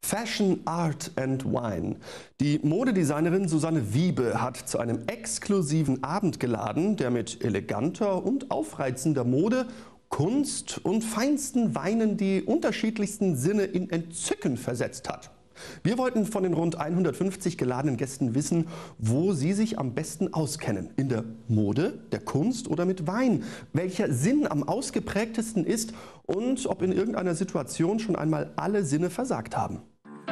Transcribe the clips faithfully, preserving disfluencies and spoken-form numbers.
Fashion, Art and Wine. Die Modedesignerin Susanne Wiebe hat zu einem exklusiven Abend geladen, der mit eleganter und aufreizender Mode, Kunst und feinsten Weinen die unterschiedlichsten Sinne in Entzücken versetzt hat. Wir wollten von den rund hundertfünfzig geladenen Gästen wissen, wo sie sich am besten auskennen. In der Mode, der Kunst oder mit Wein? Welcher Sinn am ausgeprägtesten ist und ob in irgendeiner Situation schon einmal alle Sinne versagt haben.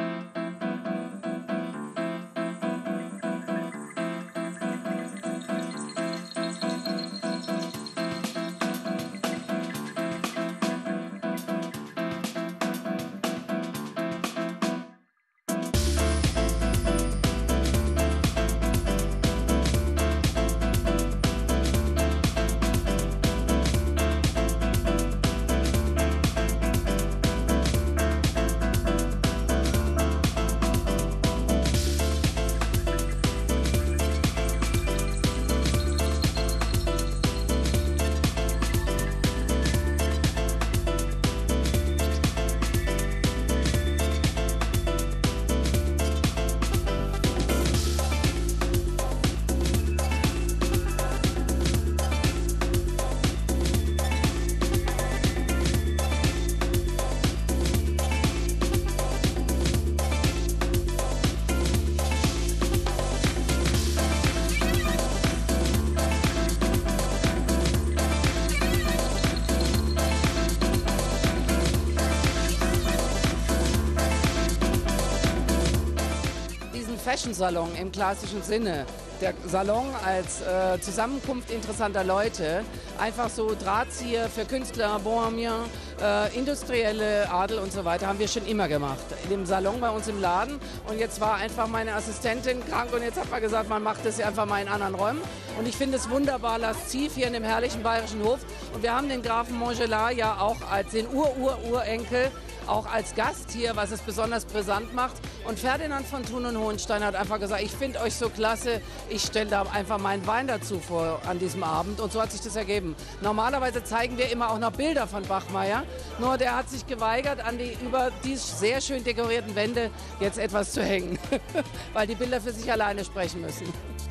Fashion-Salon im klassischen Sinne. Der Salon als äh, Zusammenkunft interessanter Leute, einfach so Drahtzieher für Künstler, Bohemian, äh, industrielle Adel und so weiter, haben wir schon immer gemacht. In dem Salon bei uns im Laden. Und jetzt war einfach meine Assistentin krank und jetzt hat man gesagt, man macht das einfach mal in anderen Räumen. Und ich finde es wunderbar lasziv hier in dem herrlichen bayerischen Hof. Und wir haben den Grafen Montgelas ja auch als den Ur-Ur-Urenkel auch als Gast hier, was es besonders brisant macht. Und Ferdinand von Thun und Hohenstein hat einfach gesagt, ich finde euch so klasse, ich stelle da einfach meinen Wein dazu vor an diesem Abend. Und so hat sich das ergeben. Normalerweise zeigen wir immer auch noch Bilder von Bachmeier, nur der hat sich geweigert, an die über die sehr schön dekorierten Wände jetzt etwas zu hängen, weil die Bilder für sich alleine sprechen müssen.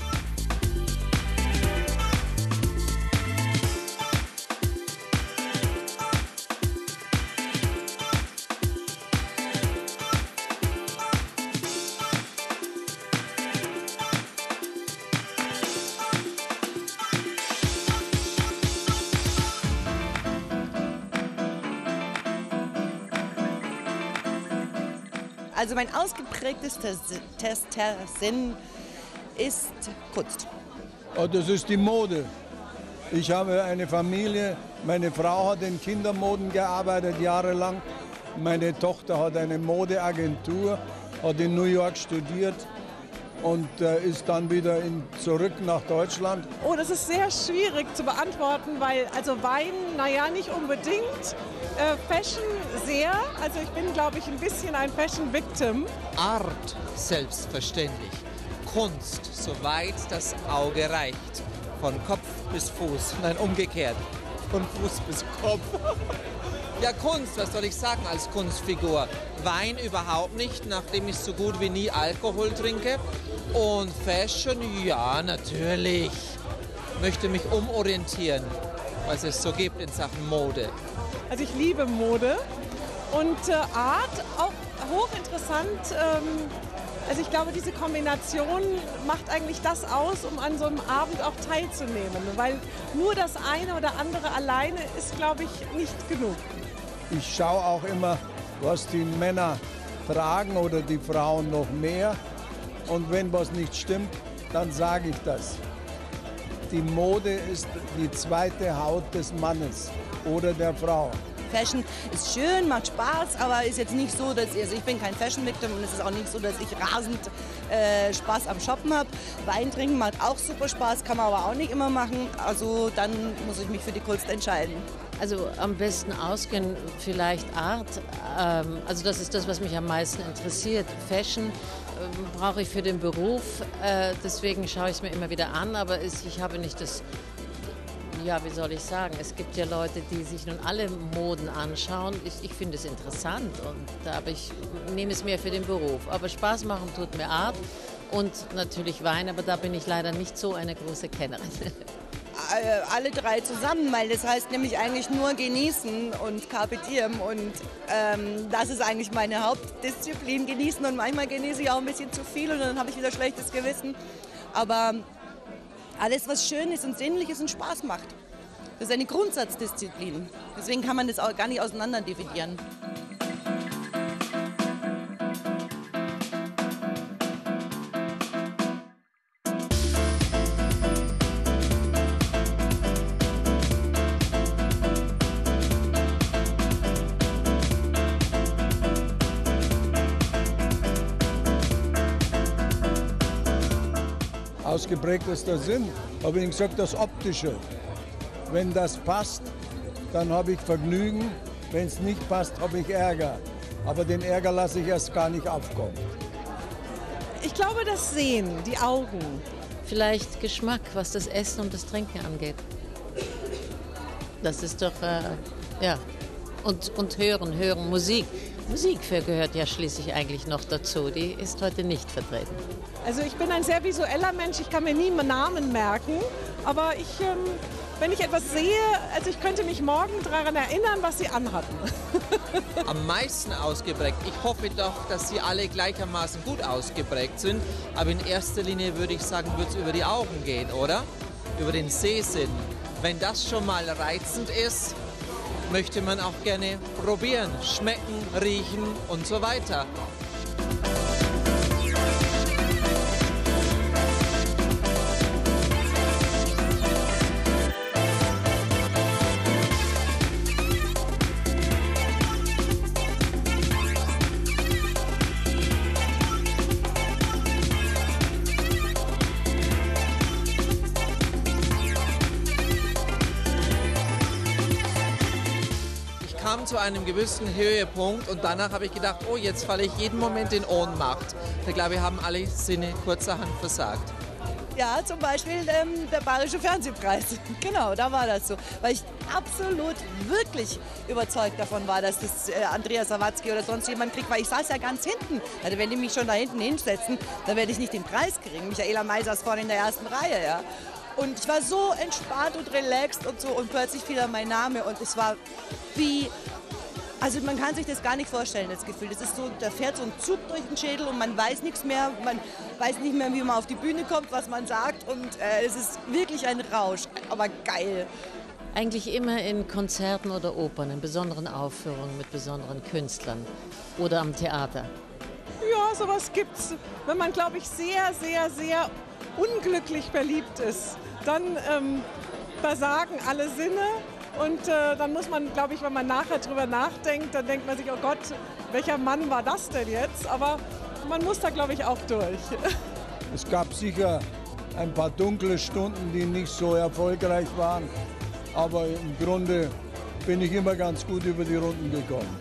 Also mein ausgeprägtester Sinn ist Kunst. Oh, das ist die Mode. Ich habe eine Familie, meine Frau hat in Kindermoden gearbeitet jahrelang. Meine Tochter hat eine Modeagentur, hat in New York studiert und äh, ist dann wieder in, zurück nach Deutschland. Oh, das ist sehr schwierig zu beantworten, weil also Wein, naja, nicht unbedingt. Äh, Fashion sehr, also ich bin, glaube ich, ein bisschen ein Fashion-Victim. Art selbstverständlich. Kunst, soweit das Auge reicht. Von Kopf bis Fuß, nein, umgekehrt. Von Fuß bis Kopf. Ja, Kunst, was soll ich sagen als Kunstfigur? Wein überhaupt nicht, nachdem ich so gut wie nie Alkohol trinke. Und Fashion, ja, natürlich. Möchte mich umorientieren, was es so gibt in Sachen Mode. Also ich liebe Mode und äh, Art, auch hochinteressant. Ähm, also ich glaube, diese Kombination macht eigentlich das aus, um an so einem Abend auch teilzunehmen. Weil nur das eine oder andere alleine ist, glaube ich, nicht genug. Ich schaue auch immer, was die Männer tragen oder die Frauen noch mehr. Und wenn was nicht stimmt, dann sage ich das. Die Mode ist die zweite Haut des Mannes oder der Frau. Fashion ist schön, macht Spaß, aber ist jetzt nicht so, dass ich, also ich bin kein Fashion-Victim und es ist auch nicht so, dass ich rasend äh, Spaß am Shoppen habe. Wein trinken macht auch super Spaß, kann man aber auch nicht immer machen. Also dann muss ich mich für die Kunst entscheiden. Also am besten ausgehen vielleicht Art. Ähm, also das ist das, was mich am meisten interessiert. Fashion ähm, brauche ich für den Beruf, äh, deswegen schaue ich es mir immer wieder an, aber es, ich habe nicht das ja, wie soll ich sagen, es gibt ja Leute, die sich nun alle Moden anschauen. Ich, ich finde es interessant und da habe ich, nehme es mehr für den Beruf. Aber Spaß machen tut mir Art und natürlich Wein, aber da bin ich leider nicht so eine große Kennerin. Alle drei zusammen, weil das heißt nämlich eigentlich nur genießen und Carpe Diem und ähm, das ist eigentlich meine Hauptdisziplin, genießen und manchmal genieße ich auch ein bisschen zu viel und dann habe ich wieder schlechtes Gewissen, aber alles, was schön ist und sinnlich ist und Spaß macht, das ist eine Grundsatzdisziplin, deswegen kann man das auch gar nicht auseinander dividieren. Ausgeprägtester Sinn, habe ich Ihnen gesagt, das Optische. Wenn das passt, dann habe ich Vergnügen, wenn es nicht passt, habe ich Ärger. Aber den Ärger lasse ich erst gar nicht aufkommen. Ich glaube, das Sehen, die Augen. Vielleicht Geschmack, was das Essen und das Trinken angeht. Das ist doch, äh, ja, und, und Hören, Hören, Musik. Musik gehört ja schließlich eigentlich noch dazu, die ist heute nicht vertreten. Also ich bin ein sehr visueller Mensch, ich kann mir nie Namen merken, aber ich, ähm, wenn ich etwas sehe, also ich könnte mich morgen daran erinnern, was sie anhatten. Am meisten ausgeprägt. Ich hoffe doch, dass sie alle gleichermaßen gut ausgeprägt sind, aber in erster Linie würde ich sagen, wird es über die Augen gehen, oder? Über den Sehsinn. Wenn das schon mal reizend ist, möchte man auch gerne probieren, schmecken, riechen und so weiter. Zu einem gewissen Höhepunkt und danach habe ich gedacht, oh, jetzt falle ich jeden Moment in Ohnmacht. Ich glaube, wir haben alle Sinne kurzerhand versagt. Ja, zum Beispiel ähm, der Bayerische Fernsehpreis. Genau, da war das so. Weil ich absolut wirklich überzeugt davon war, dass das äh, Andreas Sawatzki oder sonst jemand kriegt, weil ich saß ja ganz hinten. Also wenn die mich schon da hinten hinsetzen, dann werde ich nicht den Preis kriegen. Michaela May saß vorne in der ersten Reihe, ja. Und ich war so entspannt und relaxed und so und plötzlich fiel dann mein Name und es war wie, also man kann sich das gar nicht vorstellen, das Gefühl. Das ist so, da fährt so ein Zug durch den Schädel und man weiß nichts mehr, man weiß nicht mehr, wie man auf die Bühne kommt, was man sagt und äh, es ist wirklich ein Rausch, aber geil. Eigentlich immer in Konzerten oder Opern, in besonderen Aufführungen mit besonderen Künstlern oder am Theater. Ja, sowas gibt's. Wenn man, glaube ich, sehr, sehr, sehr unglücklich verliebt ist, dann ähm, versagen alle Sinne und äh, dann muss man, glaube ich, wenn man nachher drüber nachdenkt, dann denkt man sich, oh Gott, welcher Mann war das denn jetzt? Aber man muss da, glaube ich, auch durch. Es gab sicher ein paar dunkle Stunden, die nicht so erfolgreich waren, aber im Grunde bin ich immer ganz gut über die Runden gekommen.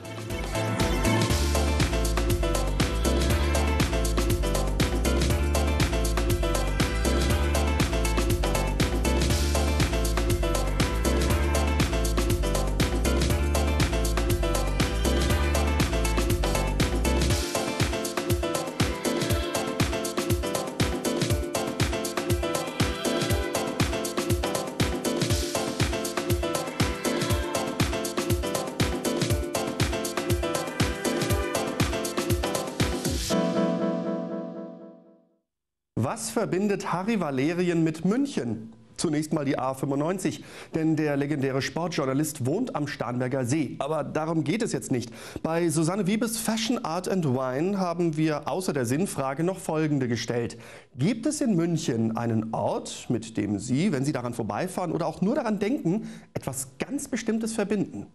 Was verbindet Harry Valerien mit München? Zunächst mal die A fünfundneunzig, denn der legendäre Sportjournalist wohnt am Starnberger See. Aber darum geht es jetzt nicht. Bei Susanne Wiebes Fashion, Art and Wine haben wir außer der Sinnfrage noch folgende gestellt. Gibt es in München einen Ort, mit dem Sie, wenn Sie daran vorbeifahren oder auch nur daran denken, etwas ganz Bestimmtes verbinden?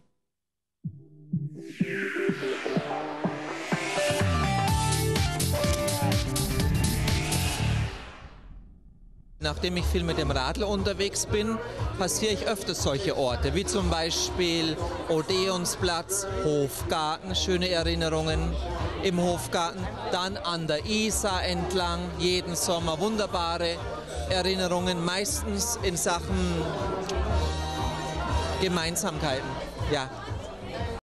Nachdem ich viel mit dem Radl unterwegs bin, passiere ich öfters solche Orte, wie zum Beispiel Odeonsplatz, Hofgarten, schöne Erinnerungen im Hofgarten, dann an der Isar entlang, jeden Sommer wunderbare Erinnerungen, meistens in Sachen Gemeinsamkeiten. Ja.